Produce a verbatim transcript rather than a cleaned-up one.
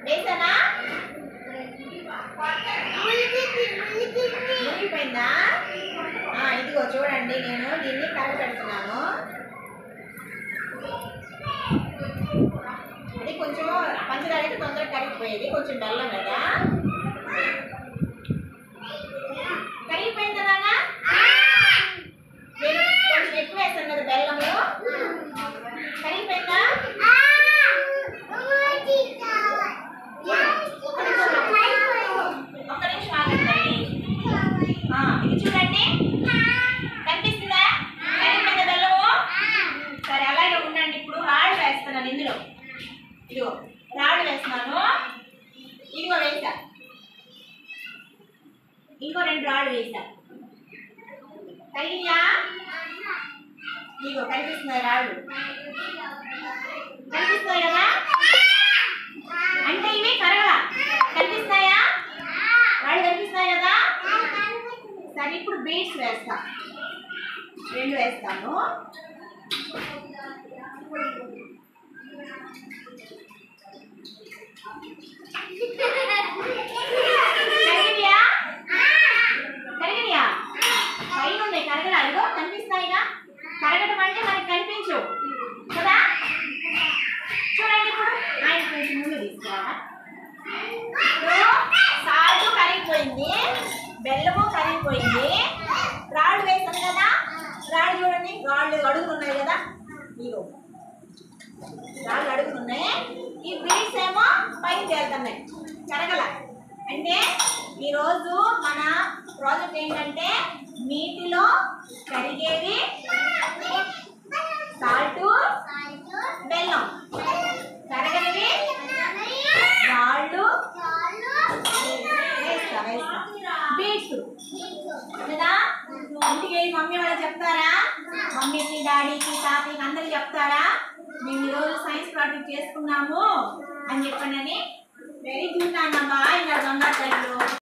వేసానా? మునిగిపోయిందా? ఇదిగో చూడండి, నేను దీన్ని కరగబెడుతున్నాను. అది కొంచెం పంచదార అయితే తొందరగా కరిగిపోయేది, కొంచెం బెల్లం కదా. కరిగిపోయింది కదా? నేను కొంచెం ఎక్కువ వేస్తాను కదా బెల్లము. కరిగిపోయిందా? ఒక్క నిమిషం ఆగండి. ఇది చూడండి, కనిపిస్తుందా? కరిగిపోయిందా బెల్లము? సరే, అలాగే ఉండండి. ఇప్పుడు రాళ్ళు వేస్తున్నాను ఇందులో. ఇదిగో రాళ్ళు వేస్తున్నాను. ఇదిగో వేసా, ఇంకో రెండు రాళ్ళు వేసా. కరిగియా? ఇదిగో కనిపిస్తున్నాయి రాళ్ళు. కనిపిస్తాయి కదా? అంటే ఇవి కరగల. కనిపిస్తాయా? రాళ్ళు కనిపిస్తాయి కదా? సరే, ఇప్పుడు బీట్స్ వేస్తా. రెండు వేస్తాను. కరిగియా? కరిగియా? పైన ఉన్నాయి కరగల. అదిగో కనిపిస్తాయిగా. కరగటం అంటే మనకి కనిపించు కదా. చూడండి, ఇప్పుడు ఆయన కొంచెం ముందు తీసుకోవాలా. సాల్ట్ కరిగిపోయింది, బెల్లము కరిగిపోయింది, రాళ్ళు వేసాను కదా. రాళ్ళు చూడండి, రాళ్ళు అడుగులు ఉన్నాయి కదా. ఇగో రాళ్ళు అడుగులు ఉన్నాయి. ఈ బీట్స్ ఏమో పైకి తేలుతున్నాయి, కరగల. అంటే ఈరోజు మన ప్రాజెక్ట్ ఏంటంటే నీటిలో కరిగేవి సాల్ట్, బెల్లం, కరగనివి రాళ్ళు వేస్తా వేస్తా బీట్స్ కదా. ఇంటికి మమ్మీ వాళ్ళకి చెప్తారా? మమ్మీకి, డాడీకి, తాతయ్యకి అందరికి చెప్తారా మేము ఈరోజు సైన్స్ ప్రాజెక్ట్ చేసుకున్నాము అని చెప్పండి. వెరీ గుడ్ నాన్నమ్మా. ఇలా దొంగ